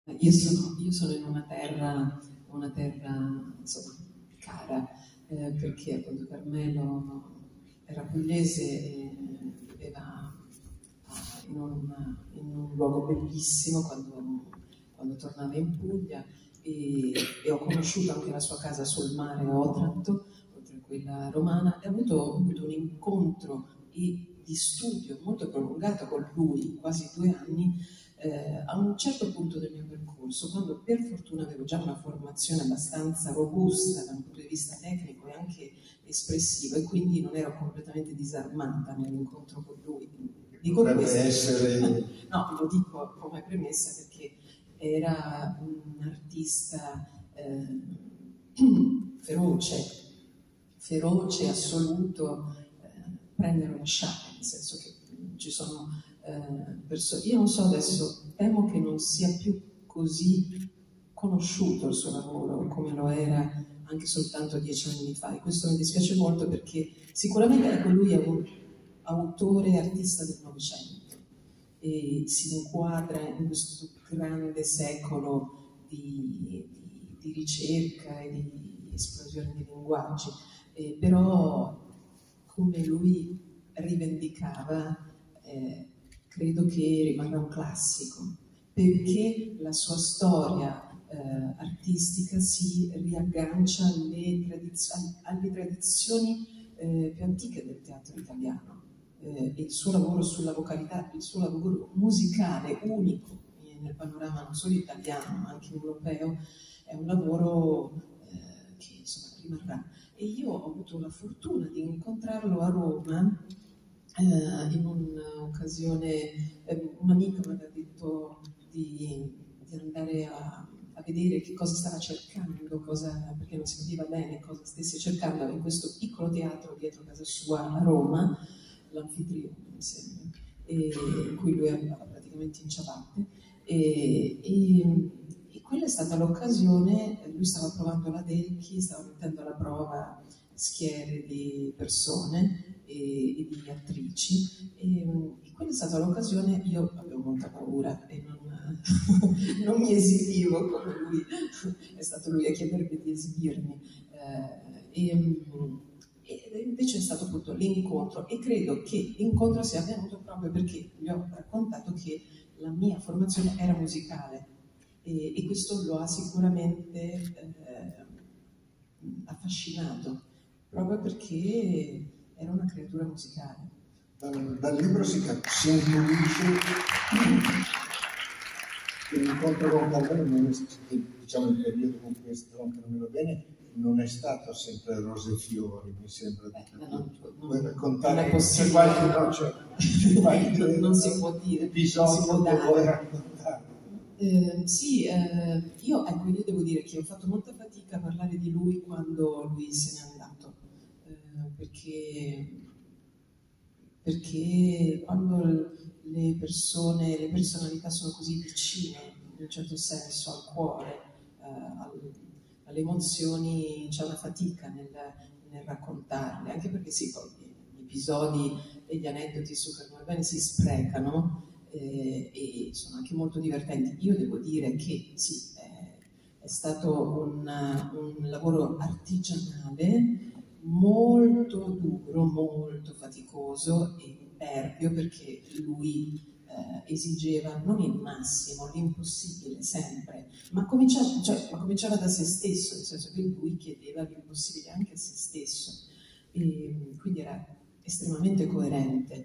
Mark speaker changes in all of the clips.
Speaker 1: Io sono in una terra insomma, cara, perché appunto Carmelo era pugliese e viveva in un luogo bellissimo quando tornava in Puglia e ho conosciuto anche la sua casa sul mare a Otranto, oltre a quella romana, e ho avuto un incontro di studio molto prolungato con lui, quasi 2 anni, a un certo punto del mio percorso, quando per fortuna avevo già una formazione abbastanza robusta dal punto di vista tecnico e anche espressivo, e quindi non ero completamente disarmata nell'incontro con lui. Dico questo,
Speaker 2: essere...
Speaker 1: no, lo dico come premessa perché era un artista feroce, assoluto, prendere o lasciare, nel senso che ci sono persone. Io non so adesso, temo che non sia più così conosciuto il suo lavoro come lo era anche soltanto 10 anni fa, e questo mi dispiace molto perché sicuramente ecco, lui è un autore e artista del Novecento e si inquadra in questo grande secolo di ricerca e di esplosione di linguaggi, però come lui rivendicava, credo che rimarrà un classico, perché la sua storia artistica si riaggancia alle tradizioni più antiche del teatro italiano. Il suo lavoro sulla vocalità, il suo lavoro musicale unico nel panorama non solo italiano ma anche europeo, è un lavoro che insomma rimarrà. E io ho avuto la fortuna di incontrarlo a Roma in un'occasione, un amico mi aveva detto di andare a vedere che cosa stava cercando, perché non si capiva bene cosa stesse cercando in questo piccolo teatro dietro casa sua a Roma, l'Anfitrione mi sembra, in cui lui arrivava praticamente in ciabatte, e quella è stata l'occasione. Lui stava provando la Delchi, stava mettendo alla prova schiere di persone e di attrici, e quella è stata l'occasione. Io avevo molta paura e non mi esibivo come lui, è stato lui a chiedermi di esibirmi, e invece è stato appunto l'incontro, e credo che l'incontro sia avvenuto proprio perché gli ho raccontato che la mia formazione era musicale e questo lo ha sicuramente affascinato, proprio perché era una creatura musicale.
Speaker 2: Dal libro si intuisce che l'incontro con Carmelo non è, diciamo, il periodo con cui è stato, che non mi va bene, non è stato sempre rose e fiori, mi sembra di capire. Puoi raccontare se
Speaker 1: non si può dire,
Speaker 2: episodio che vuoi raccontare.
Speaker 1: Io devo dire che ho fatto molta fatica a parlare di lui quando lui se n'è andato, perché quando le personalità sono così vicine, in un certo senso, al cuore, alle emozioni, c'è una fatica nel raccontarle, anche perché sì, poi gli episodi e gli aneddoti su Carmelo Bene si sprecano, e sono anche molto divertenti. Io devo dire che sì, è stato un lavoro artigianale, molto duro, molto faticoso e impervio, perché lui esigeva non il massimo, l'impossibile sempre, ma cominciava da se stesso, nel senso che lui chiedeva l'impossibile anche a se stesso, e quindi era estremamente coerente.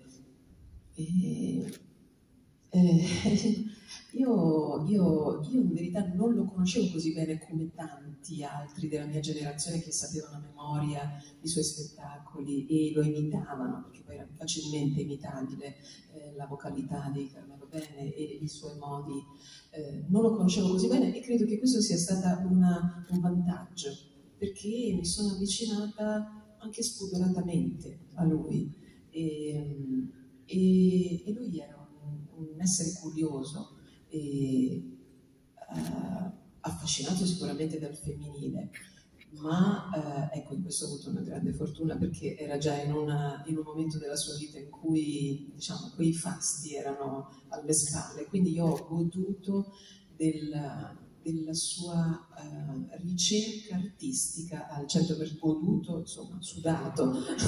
Speaker 1: Io in verità non lo conoscevo così bene come tanti altri della mia generazione che sapevano a memoria i suoi spettacoli e lo imitavano, perché poi era facilmente imitabile la vocalità di Carmelo Bene e i suoi modi. Non lo conoscevo così bene e credo che questo sia stato un vantaggio, perché mi sono avvicinata anche spudoratamente a lui, e lui era un essere curioso e affascinato sicuramente dal femminile, ma ecco, in questo ho avuto una grande fortuna perché era già in un momento della sua vita in cui, diciamo, quei fasti erano alle spalle, quindi io ho goduto della sua ricerca artistica al 100%, goduto, insomma, sudato,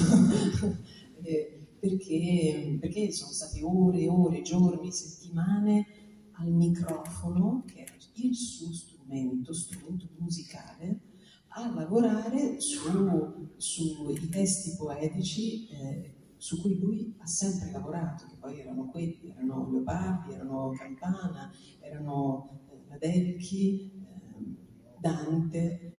Speaker 1: perché sono state ore e ore, giorni, settimane al microfono, che era il suo strumento musicale, a lavorare sui testi poetici su cui lui ha sempre lavorato, che poi erano quelli, erano Leopardi, erano Campana, erano Ladecchi, Dante,